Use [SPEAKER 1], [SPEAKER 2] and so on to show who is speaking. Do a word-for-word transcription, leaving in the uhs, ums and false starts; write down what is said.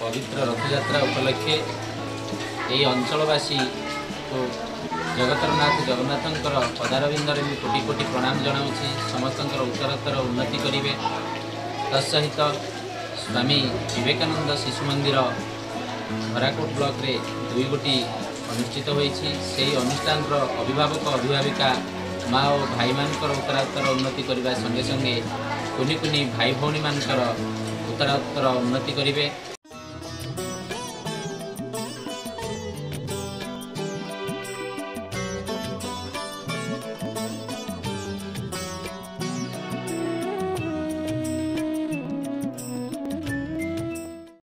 [SPEAKER 1] पवित्र रथयात्रा उपलक्षे यही अंचलवासी को जगतरनाथ जगन्नाथंकर पदारविंदर भी कोटि कोटि प्रणाम जनाऊँगी। समस्त उत्तरोत्तर उन्नति करेंगे। तत्सहित स्वामी विवेकानंद शिशु मंदिर हराकोट ब्लॉक रे दुई गोटी अनुष्ठित होती से अनुष्ठान अभिभावक अभिभाविका माँ और भाई मानकर उत्तरोत्तर उन्नति करने संगे संगे कुनि कुनि भाई भौणी मानकर उत्तरोत्तर उन्नति करेंगे।